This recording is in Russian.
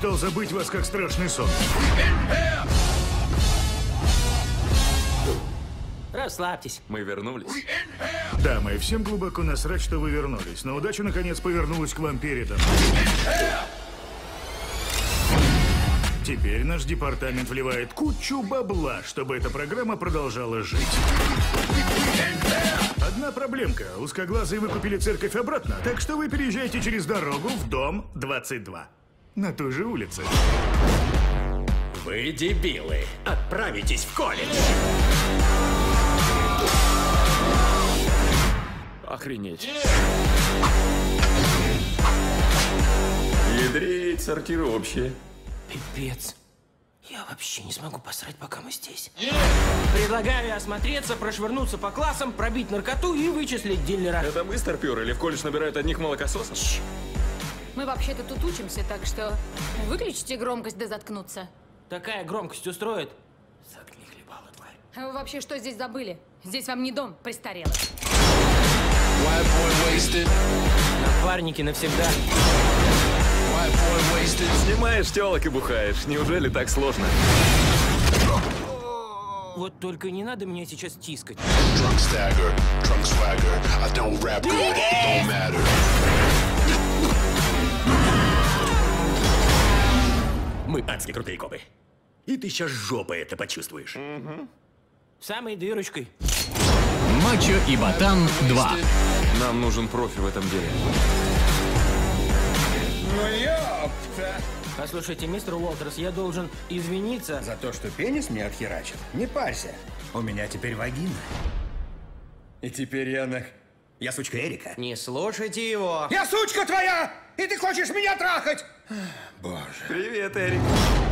мечтал забыть вас, как страшный сон. Расслабьтесь. Мы вернулись. Дамы, всем глубоко насрать, что вы вернулись. Но удача, наконец, повернулась к вам передом. Теперь наш департамент вливает кучу бабла, чтобы эта программа продолжала жить. Одна проблемка. Узкоглазые выкупили церковь обратно, так что вы переезжаете через дорогу в дом 22. На той же улице. Вы дебилы. Отправитесь в колледж. Охренеть. Ядрить, сортиры общие. Пипец. Я вообще не смогу посрать, пока мы здесь. Предлагаю осмотреться, прошвырнуться по классам, пробить наркоту и вычислить дилера. Это мы старпёры или в колледж набирают одних молокососов? Мы вообще-то тут учимся, так что выключите громкость да заткнуться. Такая громкость устроит. Загни хлебало, тварь. А вы вообще что здесь забыли? Здесь вам не дом престарелых. Напарники навсегда. Снимаешь тёлок и бухаешь. Неужели так сложно? Вот только не надо меня сейчас тискать. Drunk stagger, drunk swagger. I don't rap good, it don't matter. Мы адски крутые копы. И ты сейчас жопой это почувствуешь. Самой дырочкой. Мачо и Ботан 2. Нам нужен профи в этом деле. Послушайте, мистер Уолтерс, я должен извиниться. За то, что пенис мне отхерачил? Не парься. У меня теперь вагина. И теперь я сучка Эрика. Не слушайте его. Я сучка твоя! И ты хочешь меня трахать? Боже. Привет, Эрик.